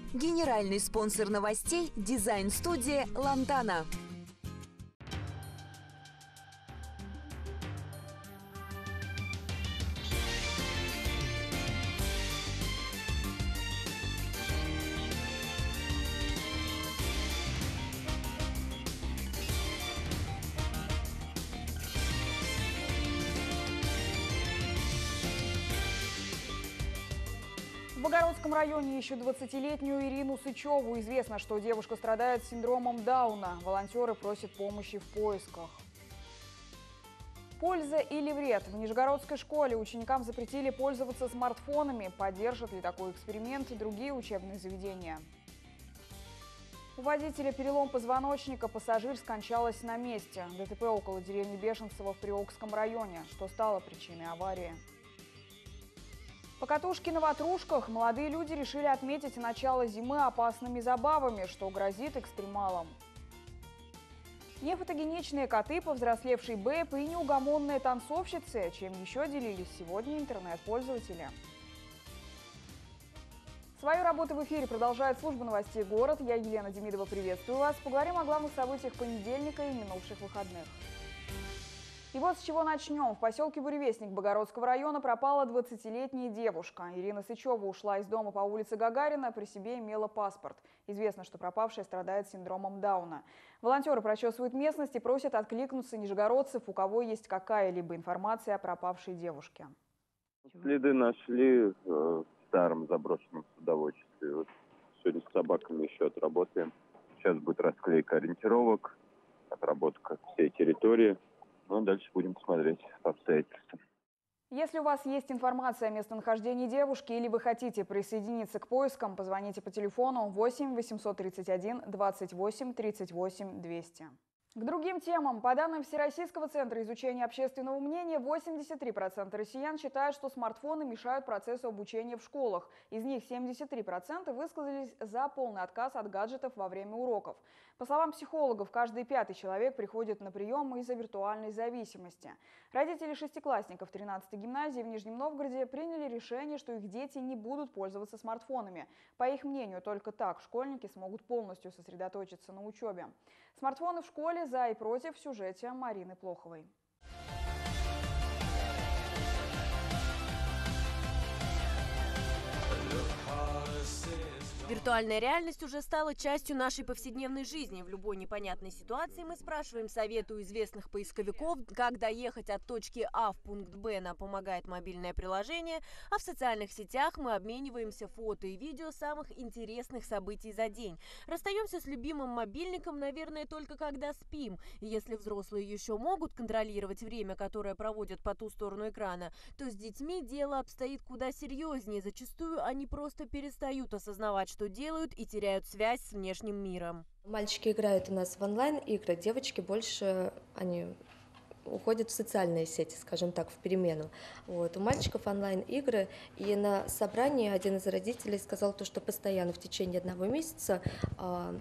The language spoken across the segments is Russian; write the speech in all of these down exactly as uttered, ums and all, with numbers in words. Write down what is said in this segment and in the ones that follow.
Генеральный спонсор новостей – дизайн-студия «Лантана». В Богородском районе ищут двадцатилетнюю Ирину Сычеву. Известно, что девушка страдает синдромом Дауна. Волонтеры просят помощи в поисках. Польза или вред? В Нижегородской школе ученикам запретили пользоваться смартфонами. Поддержат ли такой эксперимент другие учебные заведения? У водителя перелом позвоночника, пассажир скончалась на месте. ДТП около деревни Бешенцево в Приокском районе. Что стало причиной аварии? Покатушки на ватрушках. Молодые люди решили отметить начало зимы опасными забавами, что грозит экстремалам. Нефотогеничные коты, повзрослевший бэп и неугомонные танцовщицы. Чем еще делились сегодня интернет-пользователи. Свою работу в эфире продолжает служба новостей «Город». Я, Елена Демидова, приветствую вас. Поговорим о главных событиях понедельника и минувших выходных. И вот с чего начнем. В поселке Буревестник Богородского района пропала двадцатилетняя девушка. Ирина Сычева ушла из дома по улице Гагарина, при себе имела паспорт. Известно, что пропавшая страдает синдромом Дауна. Волонтеры прочесывают местность и просят откликнуться нижегородцев, у кого есть какая-либо информация о пропавшей девушке. Следы нашли в старом заброшенном садоводчестве. Вот сегодня с собаками еще отработаем. Сейчас будет расклейка ориентировок, отработка всей территории. Ну, дальше будем смотреть по обстоятельствам. Если у вас есть информация о местонахождении девушки или вы хотите присоединиться к поискам, позвоните по телефону восемь восемьсот тридцать один двадцать восемь тридцать восемь двести. К другим темам. По данным Всероссийского центра изучения общественного мнения, восемьдесят три процента россиян считают, что смартфоны мешают процессу обучения в школах. Из них семьдесят три процента высказались за полный отказ от гаджетов во время уроков. По словам психологов, каждый пятый человек приходит на прием из-за виртуальной зависимости. Родители шестиклассников тринадцатой гимназии в Нижнем Новгороде приняли решение, что их дети не будут пользоваться смартфонами. По их мнению, только так школьники смогут полностью сосредоточиться на учебе. Смартфоны в школе за и против в сюжете Марины Плоховой. Виртуальная реальность уже стала частью нашей повседневной жизни. В любой непонятной ситуации мы спрашиваем совета у известных поисковиков, как доехать от точки А в пункт Б, нам помогает мобильное приложение, а в социальных сетях мы обмениваемся фото и видео самых интересных событий за день. Расстаемся с любимым мобильником, наверное, только когда спим. И если взрослые еще могут контролировать время, которое проводят по ту сторону экрана, то с детьми дело обстоит куда серьезнее. Зачастую они просто перестают осознавать, что делают, и теряют связь с внешним миром. Мальчики играют у нас в онлайн-игры, девочки больше они уходят в социальные сети, скажем так, в перемену. Вот. У мальчиков онлайн-игры, и на собрании один из родителей сказал, то, что постоянно в течение одного месяца а,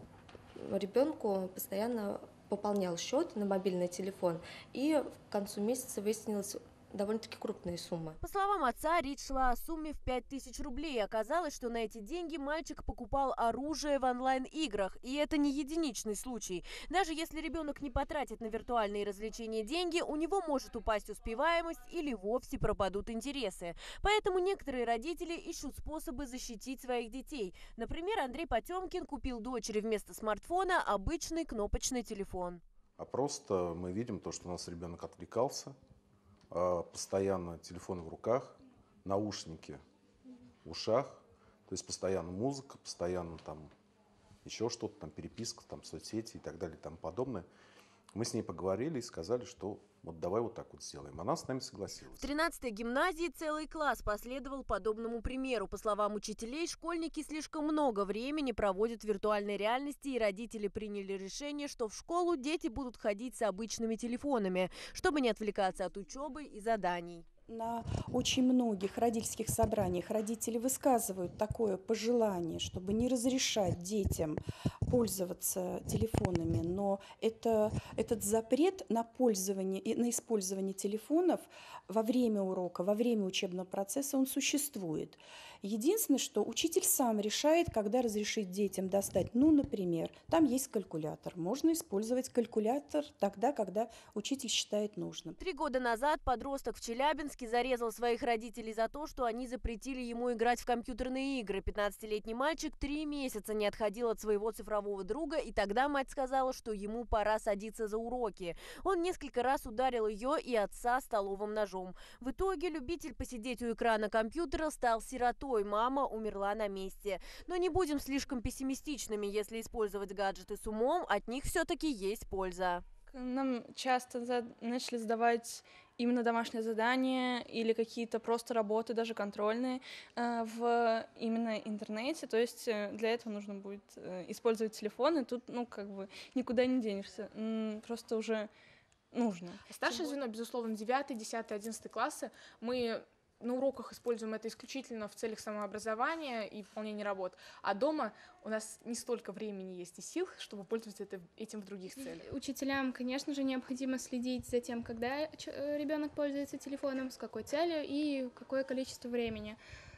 ребенку постоянно пополнял счет на мобильный телефон, и к концу месяца выяснилось довольно-таки крупные суммы. По словам отца, речь шла о сумме в пять тысяч рублей. Оказалось, что на эти деньги мальчик покупал оружие в онлайн-играх. И это не единичный случай. Даже если ребенок не потратит на виртуальные развлечения деньги, у него может упасть успеваемость или вовсе пропадут интересы. Поэтому некоторые родители ищут способы защитить своих детей. Например, Андрей Потемкин купил дочери вместо смартфона обычный кнопочный телефон. А просто мы видим то, что у нас ребенок отвлекался. Постоянно телефон в руках, наушники в ушах, то есть постоянно музыка, постоянно там еще что-то, там переписка, там соцсети и так далее и тому подобное. Мы с ней поговорили и сказали, что вот давай вот так вот сделаем. Она с нами согласилась. В тринадцатой гимназии целый класс последовал подобному примеру. По словам учителей, школьники слишком много времени проводят в виртуальной реальности, и родители приняли решение, что в школу дети будут ходить с обычными телефонами, чтобы не отвлекаться от учебы и заданий. На очень многих родительских собраниях родители высказывают такое пожелание, чтобы не разрешать детям пользоваться телефонами, но это, этот запрет на пользование и на использование телефонов во время урока, во время учебного процесса, он существует. Единственное, что учитель сам решает, когда разрешить детям достать. Ну, например, там есть калькулятор. Можно использовать калькулятор тогда, когда учитель считает нужным. Три года назад подросток в Челябинске зарезал своих родителей за то, что они запретили ему играть в компьютерные игры. пятнадцатилетний мальчик три месяца не отходил от своего цифрового друга, и тогда мать сказала, что ему пора садиться за уроки. Он несколько раз ударил ее и отца столовым ножом. В итоге любитель посидеть у экрана компьютера стал сиротой. Мама умерла на месте. Но не будем слишком пессимистичными. Если использовать гаджеты с умом, от них все-таки есть польза. Нам часто за- начали задавать именно домашние задания или какие-то просто работы, даже контрольные, э, в именно интернете. То есть э, для этого нужно будет э, использовать телефон, и тут, ну, как бы никуда не денешься. М, Просто уже нужно. Старшее звено, безусловно, девятый, десятый, одиннадцатый классы. Мы на уроках используем это исключительно в целях самообразования и выполнения работ. А дома у нас не столько времени есть и сил, чтобы пользоваться это- этим в других целях. Учителям, конечно же, необходимо следить за тем, когда ч- э, ребенок пользуется телефоном, с какой целью и какое количество времени.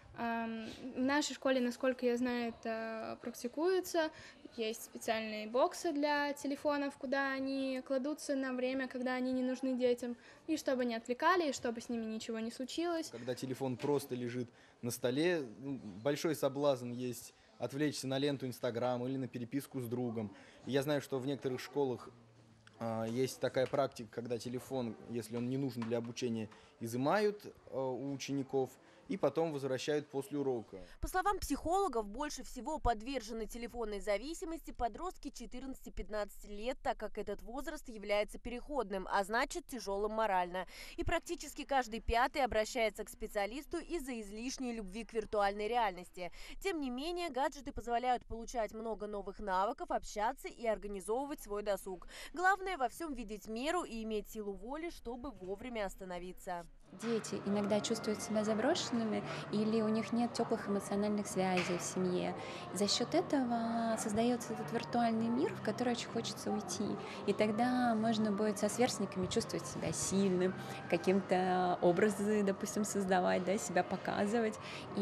Ам, В нашей школе, насколько я знаю, это практикуется. Есть специальные боксы для телефонов, куда они кладутся на время, когда они не нужны детям, и чтобы не отвлекали, и чтобы с ними ничего не случилось. Когда телефон просто лежит на столе, ну, большой соблазн есть отвлечься на ленту Инстаграм или на переписку с другом. И я знаю, что в некоторых школах а, есть такая практика, когда телефон, если он не нужен для обучения, изымают а, у учеников и потом возвращают после урока. По словам психологов, больше всего подвержены телефонной зависимости подростки четырнадцати-пятнадцати лет, так как этот возраст является переходным, а значит тяжелым морально. И практически каждый пятый обращается к специалисту из-за излишней любви к виртуальной реальности. Тем не менее, гаджеты позволяют получать много новых навыков, общаться и организовывать свой досуг. Главное во всем видеть меру и иметь силу воли, чтобы вовремя остановиться. Дети иногда чувствуют себя заброшенными или у них нет теплых эмоциональных связей в семье. За счет этого создается этот виртуальный мир, в который очень хочется уйти. И тогда можно будет со сверстниками чувствовать себя сильным, каким-то образы, допустим, создавать, да, себя показывать.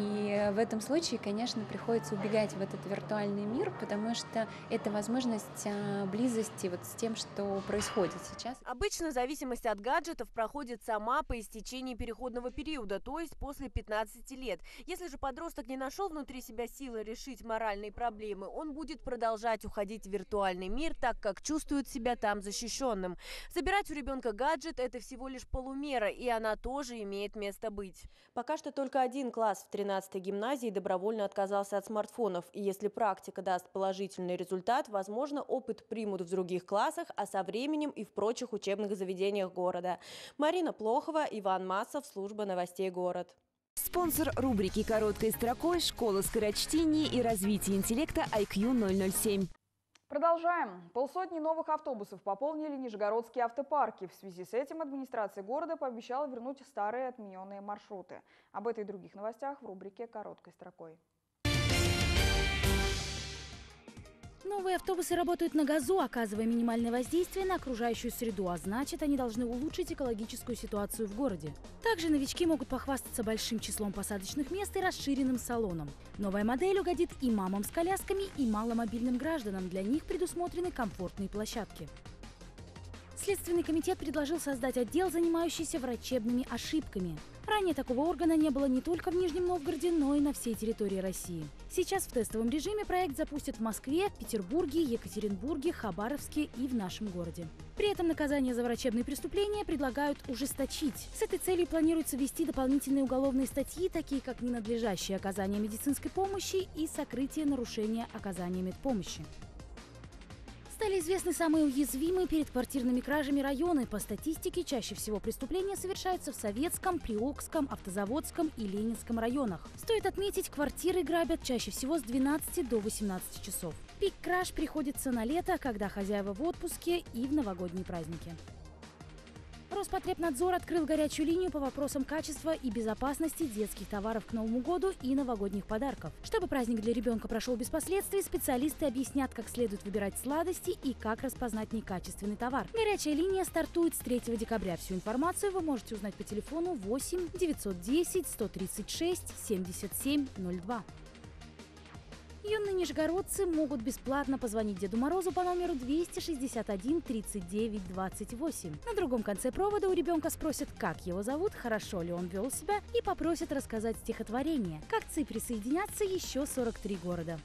И в этом случае, конечно, приходится убегать в этот виртуальный мир, потому что это возможность близости вот с тем, что происходит сейчас. Обычно зависимость от гаджетов проходит сама по истечении переходного периода, то есть после пятнадцати лет. Если же подросток не нашел внутри себя силы решить моральные проблемы, он будет продолжать уходить в виртуальный мир, так как чувствует себя там защищенным. Забирать у ребенка гаджет – это всего лишь полумера, и она тоже имеет место быть. Пока что только один класс в тринадцатой гимназии добровольно отказался от смартфонов. И если практика даст положительный результат, возможно, опыт примут в других классах, а со временем и в прочих учебных заведениях города. Марина Плохова, Иван Масов, служба новостей «Город». Спонсор рубрики «Короткой строкой» – школа скорочтения и развития интеллекта ай кью ноль ноль семь. Продолжаем. Полсотни новых автобусов пополнили нижегородские автопарки. В связи с этим администрация города пообещала вернуть старые отмененные маршруты. Об этой и других новостях в рубрике «Короткой строкой». Новые автобусы работают на газу, оказывая минимальное воздействие на окружающую среду, а значит, они должны улучшить экологическую ситуацию в городе. Также новички могут похвастаться большим числом посадочных мест и расширенным салоном. Новая модель угодит и мамам с колясками, и маломобильным гражданам. Для них предусмотрены комфортные площадки. Следственный комитет предложил создать отдел, занимающийся врачебными ошибками. Ранее такого органа не было не только в Нижнем Новгороде, но и на всей территории России. Сейчас в тестовом режиме проект запустят в Москве, Петербурге, Екатеринбурге, Хабаровске и в нашем городе. При этом наказание за врачебные преступления предлагают ужесточить. С этой целью планируется ввести дополнительные уголовные статьи, такие как ненадлежащее оказание медицинской помощи и сокрытие нарушения оказания медпомощи. Стали известны самые уязвимые перед квартирными кражами районы. По статистике, чаще всего преступления совершаются в Советском, Приокском, Автозаводском и Ленинском районах. Стоит отметить, квартиры грабят чаще всего с двенадцати до восемнадцати часов. Пик краж приходится на лето, когда хозяева в отпуске и в новогодние праздники. Роспотребнадзор открыл горячую линию по вопросам качества и безопасности детских товаров к Новому году и новогодних подарков. Чтобы праздник для ребенка прошел без последствий, специалисты объяснят, как следует выбирать сладости и как распознать некачественный товар. Горячая линия стартует с третьего декабря. Всю информацию вы можете узнать по телефону восемь девятьсот десять сто тридцать шесть семьдесят семь ноль два. Юные нижегородцы могут бесплатно позвонить Деду Морозу по номеру двести шестьдесят один тридцать девять двадцать восемь. На другом конце провода у ребенка спросят, как его зовут, хорошо ли он вел себя, и попросят рассказать стихотворение. К акции присоединятся еще сорок три города.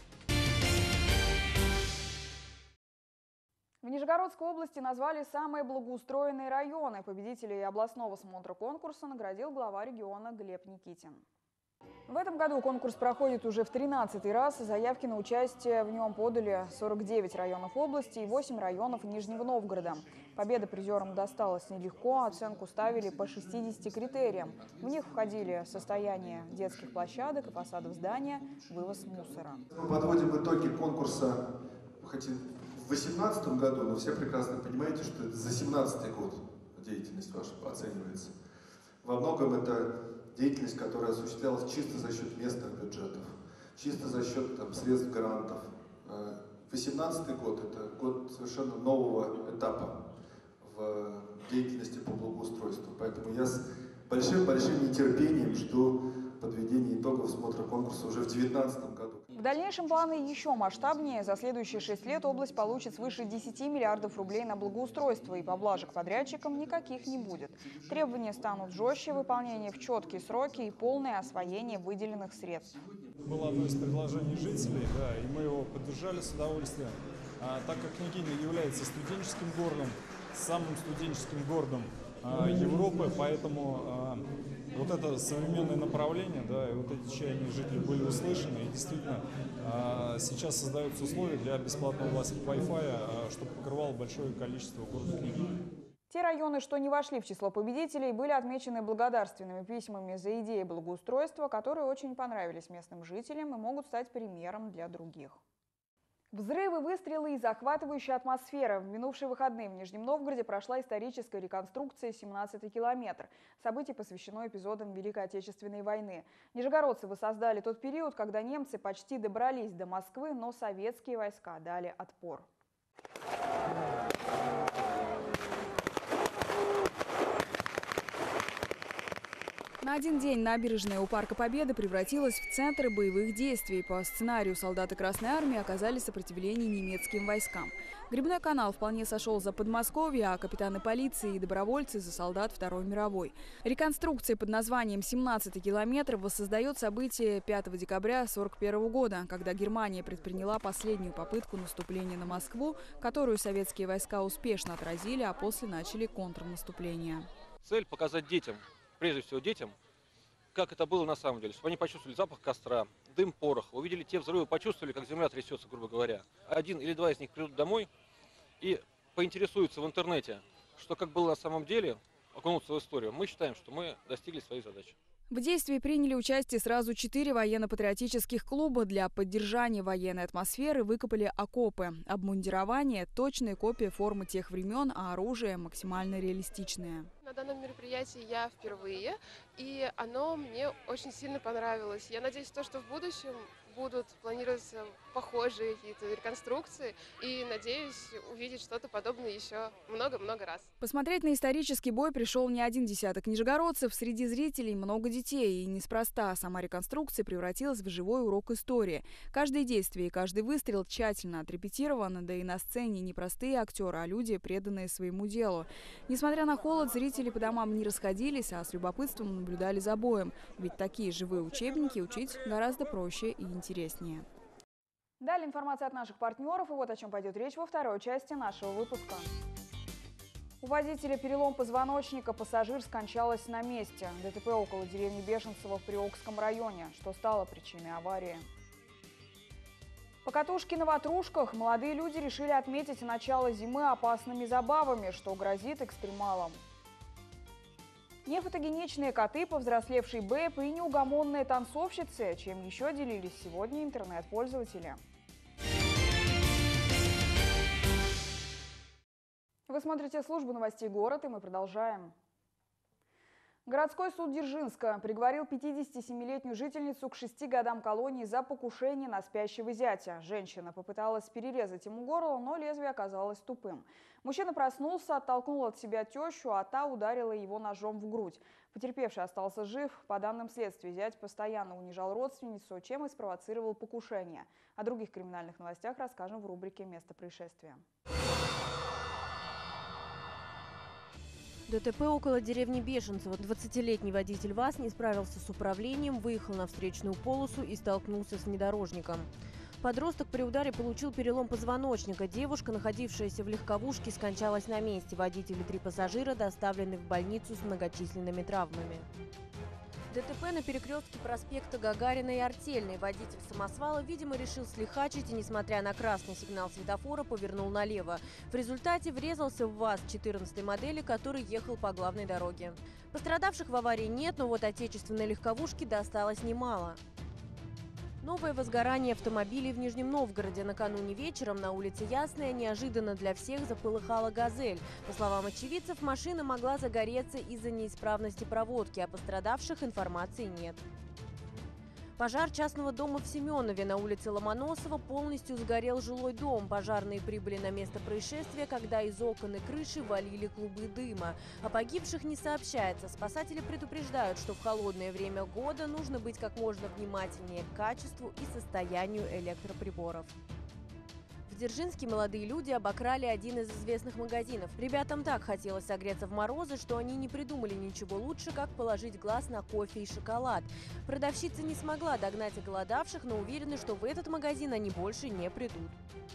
В Нижегородской области назвали самые благоустроенные районы. Победителей областного смотра конкурса наградил глава региона Глеб Никитин. В этом году конкурс проходит уже в тринадцатый раз. Заявки на участие в нем подали сорок девять районов области и восемь районов Нижнего Новгорода. Победа призерам досталась нелегко, оценку ставили по шестидесяти критериям. В них входили состояние детских площадок и фасадов здания, вывоз мусора. Мы подводим итоги конкурса хоть и в две тысячи восемнадцатом году, но все прекрасно понимаете, что это за семнадцатый год деятельность ваша оценивается. Во многом это деятельность, которая осуществлялась чисто за счет местных бюджетов, чисто за счет там, средств грантов. две тысячи восемнадцатый год – это год совершенно нового этапа в деятельности по благоустройству. Поэтому я с большим-большим нетерпением жду подведения итогов смотра конкурса уже в две тысячи девятнадцатом году. В дальнейшем планы еще масштабнее. За следующие шесть лет область получит свыше десяти миллиардов рублей на благоустройство, и поблажек подрядчикам никаких не будет. Требования станут жестче, выполнение в четкие сроки и полное освоение выделенных средств. Было одно из предложений жителей, да, и мы его поддержали с удовольствием. А, так как Княгиня является студенческим городом, самым студенческим городом а, Европы, поэтому а, вот это современное направление, да, и вот эти чаяния жителей были услышаны, и действительно а, сейчас создаются условия для бесплатного Wi-Fi, а, чтобы покрывало большое количество города Княгиня. Те районы, что не вошли в число победителей, были отмечены благодарственными письмами за идеи благоустройства, которые очень понравились местным жителям и могут стать примером для других. Взрывы, выстрелы и захватывающая атмосфера. В минувшие выходные в Нижнем Новгороде прошла историческая реконструкция «семнадцатый километр». Событие посвящено эпизодам Великой Отечественной войны. Нижегородцы воссоздали тот период, когда немцы почти добрались до Москвы, но советские войска дали отпор. На один день набережная у Парка Победы превратилась в центр боевых действий. По сценарию солдаты Красной Армии оказали сопротивление немецким войскам. Грибной канал вполне сошел за Подмосковье, а капитаны полиции и добровольцы за солдат Второй мировой. Реконструкция под названием «семнадцатый километр» воссоздает события пятого декабря тысяча девятьсот сорок первого года, когда Германия предприняла последнюю попытку наступления на Москву, которую советские войска успешно отразили, а после начали контрнаступление. Цель – показать детям, прежде всего детям, как это было на самом деле, чтобы они почувствовали запах костра, дым пороха, увидели те взрывы, почувствовали, как земля трясется, грубо говоря. Один или два из них придут домой и поинтересуются в интернете, что как было на самом деле, окунуться в историю. Мы считаем, что мы достигли своей задачи. В действии приняли участие сразу четыре военно-патриотических клуба. Для поддержания военной атмосферы выкопали окопы. Обмундирование – точные копии формы тех времен, а оружие максимально реалистичное. На данном мероприятии я впервые, и оно мне очень сильно понравилось. Я надеюсь, то, что в будущем будут планироваться похожие какие-то реконструкции, и надеюсь увидеть что-то подобное еще много-много раз. Посмотреть на исторический бой пришел не один десяток нижегородцев. Среди зрителей много детей. И неспроста сама реконструкция превратилась в живой урок истории. Каждое действие и каждый выстрел тщательно отрепетировано, да и на сцене не простые актеры, а люди, преданные своему делу. Несмотря на холод, зрители по домам не расходились, а с любопытством наблюдали за боем. Ведь такие живые учебники учить гораздо проще и интереснее. Далее информация от наших партнеров, и вот о чем пойдет речь во второй части нашего выпуска. У водителя перелом позвоночника, пассажир скончалась на месте. ДТП около деревни Бешенцево в Приокском районе. Что стало причиной аварии? Покатушки на ватрушках. Молодые люди решили отметить начало зимы опасными забавами, что грозит экстремалам. Нефотогеничные коты, повзрослевший бэп и неугомонные танцовщицы. Чем еще делились сегодня интернет-пользователи? В Вы смотрите службу новостей «Город», и мы продолжаем. Городской суд Дзержинска приговорил пятидесятисемилетнюю жительницу к шести годам колонии за покушение на спящего зятя. Женщина попыталась перерезать ему горло, но лезвие оказалось тупым. Мужчина проснулся, оттолкнул от себя тещу, а та ударила его ножом в грудь. Потерпевший остался жив. По данным следствия, зять постоянно унижал родственницу, чем и спровоцировал покушение. О других криминальных новостях расскажем в рубрике «Место происшествия». ДТП около деревни Бешенцево. двадцатилетний водитель ВАЗ не справился с управлением, выехал на встречную полосу и столкнулся с внедорожником. Подросток при ударе получил перелом позвоночника. Девушка, находившаяся в легковушке, скончалась на месте. Водитель и три пассажира доставлены в больницу с многочисленными травмами. ДТП на перекрестке проспекта Гагарина и Артельной. Водитель самосвала, видимо, решил слихачить и, несмотря на красный сигнал светофора, повернул налево. В результате врезался в ВАЗ четырнадцатой модели, который ехал по главной дороге. Пострадавших в аварии нет, но вот отечественной легковушке досталось немало. Новое возгорание автомобилей в Нижнем Новгороде. Накануне вечером на улице Ясная неожиданно для всех заполыхала «Газель». По словам очевидцев, машина могла загореться из-за неисправности проводки, а пострадавших информации нет. Пожар частного дома в Семенове на улице Ломоносова. Полностью сгорел жилой дом. Пожарные прибыли на место происшествия, когда из окон и крыши валили клубы дыма. О погибших не сообщается. Спасатели предупреждают, что в холодное время года нужно быть как можно внимательнее к качеству и состоянию электроприборов. В Дзержинске молодые люди обокрали один из известных магазинов. Ребятам так хотелось согреться в морозы, что они не придумали ничего лучше, как положить глаз на кофе и шоколад. Продавщица не смогла догнать оголодавших, но уверены, что в этот магазин они больше не придут.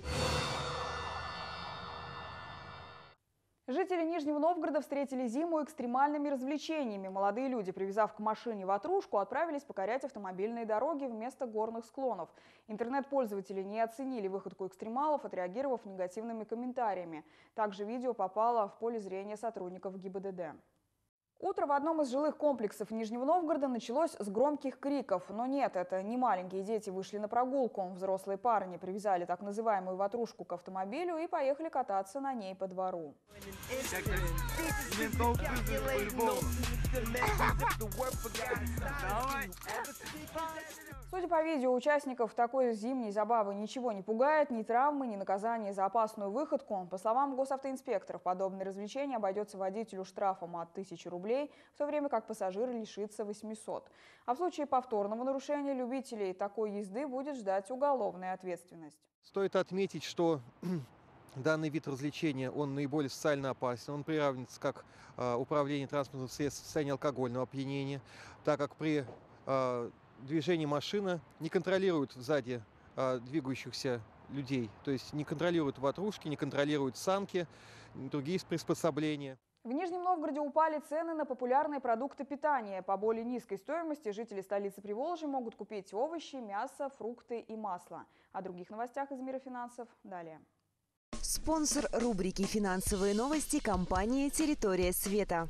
Жители Нижнего Новгорода встретили зиму экстремальными развлечениями. Молодые люди, привязав к машине ватрушку, отправились покорять автомобильные дороги вместо горных склонов. Интернет-пользователи не оценили выходку экстремалов, отреагировав негативными комментариями. Также видео попало в поле зрения сотрудников ГИБДД. Утро в одном из жилых комплексов Нижнего Новгорода началось с громких криков. Но нет, это не маленькие дети вышли на прогулку. Взрослые парни привязали так называемую ватрушку к автомобилю и поехали кататься на ней по двору. Судя по видео, участников такой зимней забавы ничего не пугает, ни травмы, ни наказание за опасную выходку. По словам госавтоинспекторов, подобное развлечение обойдется водителю штрафом от тысячи рублей, в то время как пассажир лишится восьмисот. А в случае повторного нарушения любителей такой езды будет ждать уголовная ответственность. Стоит отметить, что данный вид развлечения, он наиболее социально опасен. Он приравнивается как э, управление транспортным средством в состоянии алкогольного опьянения, так как при э, движении машина не контролирует сзади э, двигающихся людей, то есть не контролирует ватрушки, не контролирует санки, другие приспособления. В Нижнем Новгороде упали цены на популярные продукты питания. По более низкой стоимости жители столицы Приволжья могут купить овощи, мясо, фрукты и масло. О других новостях из мира финансов далее. Спонсор рубрики «Финансовые новости» – компания «Территория света».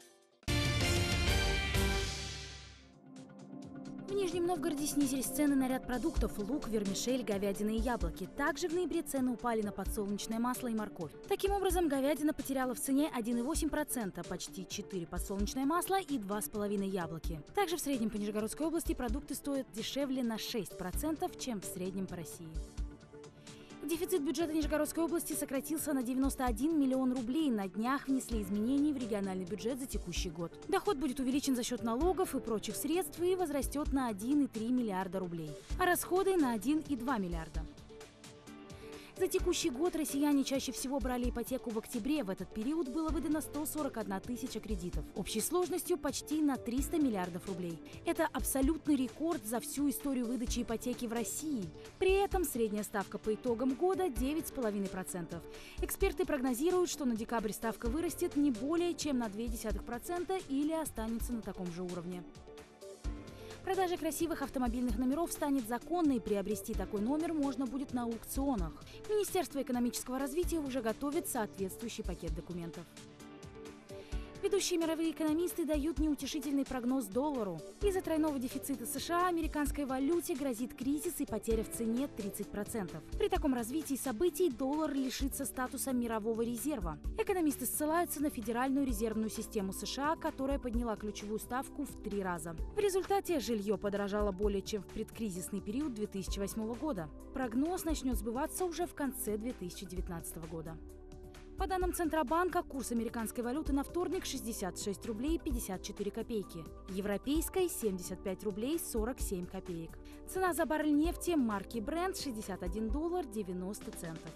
В Нижнем Новгороде снизились цены на ряд продуктов – лук, вермишель, говядина и яблоки. Также в ноябре цены упали на подсолнечное масло и морковь. Таким образом, говядина потеряла в цене один и восемь десятых процента, почти четыре процента подсолнечное масло и два и пять процента яблоки. Также в среднем по Нижегородской области продукты стоят дешевле на шесть процентов, чем в среднем по России. Дефицит бюджета Нижегородской области сократился на девяносто один миллион рублей. На днях внесли изменения в региональный бюджет за текущий год. Доход будет увеличен за счет налогов и прочих средств и возрастет на один и три миллиарда рублей, а расходы на один и два миллиарда. За текущий год россияне чаще всего брали ипотеку в октябре. В этот период было выдано сто сорок одна тысяча кредитов. Общей сложностью почти на триста миллиардов рублей. Это абсолютный рекорд за всю историю выдачи ипотеки в России. При этом средняя ставка по итогам года девять целых пять десятых процента. Эксперты прогнозируют, что на декабрь ставка вырастет не более чем на ноль целых две десятых процента или останется на таком же уровне. Продажа красивых автомобильных номеров станет законной. Приобрести такой номер можно будет на аукционах. Министерство экономического развития уже готовит соответствующий пакет документов. Ведущие мировые экономисты дают неутешительный прогноз доллару. Из-за тройного дефицита США американской валюте грозит кризис и потеря в цене тридцать процентов. При таком развитии событий доллар лишится статуса мирового резерва. Экономисты ссылаются на Федеральную резервную систему США, которая подняла ключевую ставку в три раза. В результате жилье подорожало более чем в предкризисный период две тысячи восьмого года. Прогноз начнет сбываться уже в конце две тысячи девятнадцатого года. По данным Центробанка, курс американской валюты на вторник шестьдесят шесть рублей пятьдесят четыре копейки, европейской семьдесят пять рублей сорок семь копеек. Цена за баррель нефти марки Brent шестьдесят один доллар девяносто центов.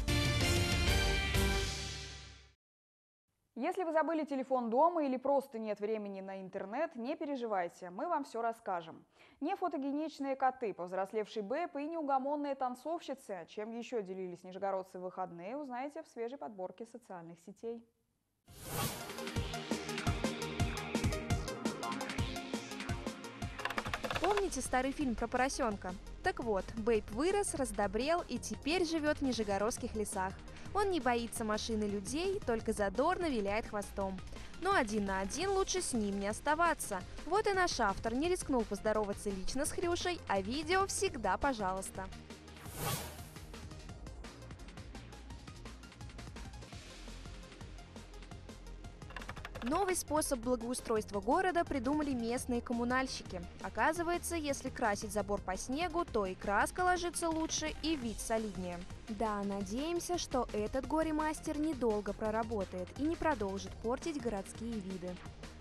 Если вы забыли телефон дома или просто нет времени на интернет, не переживайте, мы вам все расскажем. Не фотогеничные коты, повзрослевший Бэп и неугомонные танцовщицы. Чем еще делились нижегородцы в выходные, узнаете в свежей подборке социальных сетей. Помните старый фильм про поросенка? Так вот, Бэйб вырос, раздобрел и теперь живет в нижегородских лесах. Он не боится машин и людей, только задорно виляет хвостом. Но один на один лучше с ним не оставаться. Вот и наш автор не рискнул поздороваться лично с Хрюшей, а видео всегда пожалуйста. Новый способ благоустройства города придумали местные коммунальщики. Оказывается, если красить забор по снегу, то и краска ложится лучше, и вид солиднее. Да, надеемся, что этот горе-мастер недолго проработает и не продолжит портить городские виды.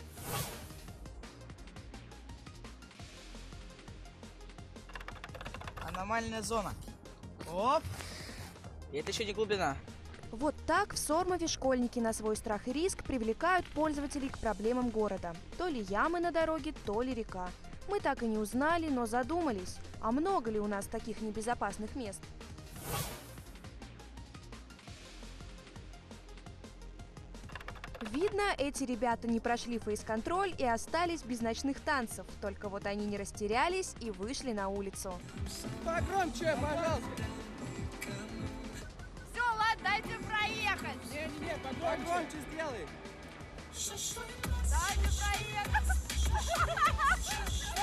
Аномальная зона. Оп! И это еще не глубина. Вот так в Сормове школьники на свой страх и риск привлекают пользователей к проблемам города. То ли ямы на дороге, то ли река. Мы так и не узнали, но задумались, а много ли у нас таких небезопасных мест? Видно, эти ребята не прошли фейс-контроль и остались без ночных танцев. Только вот они не растерялись и вышли на улицу. Погромче, пожалуйста! Дайте проехать! Нет, нет, погромче, погромче сделай! Дайте проехать!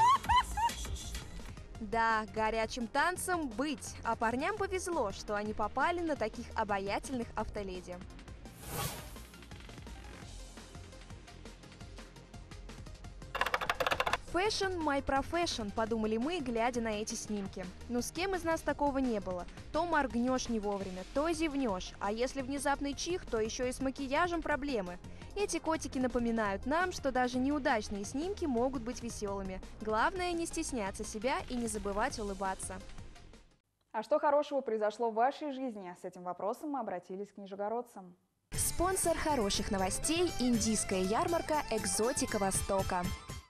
Да, горячим танцем быть, а парням повезло, что они попали на таких обаятельных автоледи. Fashion my profession, подумали мы, глядя на эти снимки. Но с кем из нас такого не было? То моргнешь не вовремя, то зевнешь, а если внезапный чих, то еще и с макияжем проблемы. Эти котики напоминают нам, что даже неудачные снимки могут быть веселыми. Главное не стесняться себя и не забывать улыбаться. А что хорошего произошло в вашей жизни? С этим вопросом мы обратились к нижегородцам. Спонсор хороших новостей – индийская ярмарка «Экзотика Востока».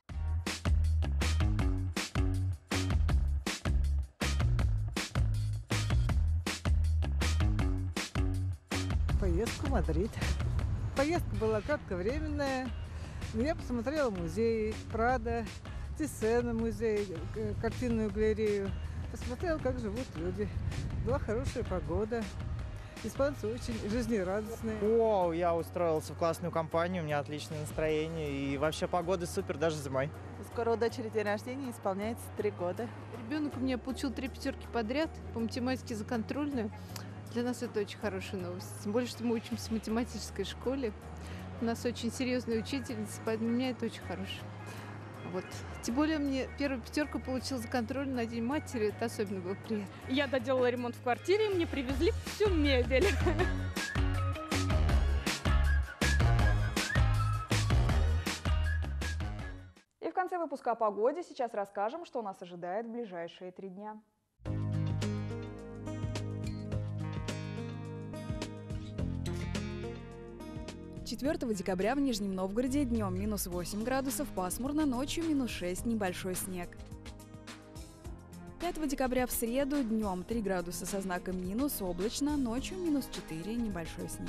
Поездка в Мадрид. Поездка была кратковременная, но я посмотрела музей Прадо, Тиссена музей, картинную галерею. Посмотрела, как живут люди. Была хорошая погода. Испанцы очень жизнерадостные. О, я устроился в классную компанию, у меня отличное настроение. И вообще погода супер, даже зимой. Скоро у дочери день рождения, исполняется три года. Ребенок у меня получил три пятерки подряд по математике за контрольную. Для нас это очень хорошая новость. Тем более, что мы учимся в математической школе. У нас очень серьезная учительница, поэтому для меня это очень хорошо. Вот. Тем более, мне первую пятерку получила за контроль на День матери. Это особенно было приятно. Я доделала ремонт в квартире, и мне привезли всю мебель. И в конце выпуска о погоде сейчас расскажем, что нас ожидает в ближайшие три дня. четвёртого декабря в Нижнем Новгороде днем минус восемь градусов, пасмурно, ночью минус шесть, небольшой снег. пятого декабря в среду днем три градуса со знаком минус, облачно, ночью минус четыре, небольшой снег.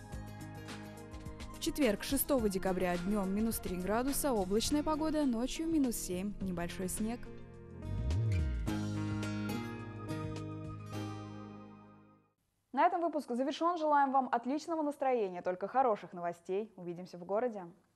В четверг, шестого декабря днем минус три градуса, облачная погода, ночью минус семь, небольшой снег. На этом выпуск завершен. Желаем вам отличного настроения, только хороших новостей. Увидимся в городе.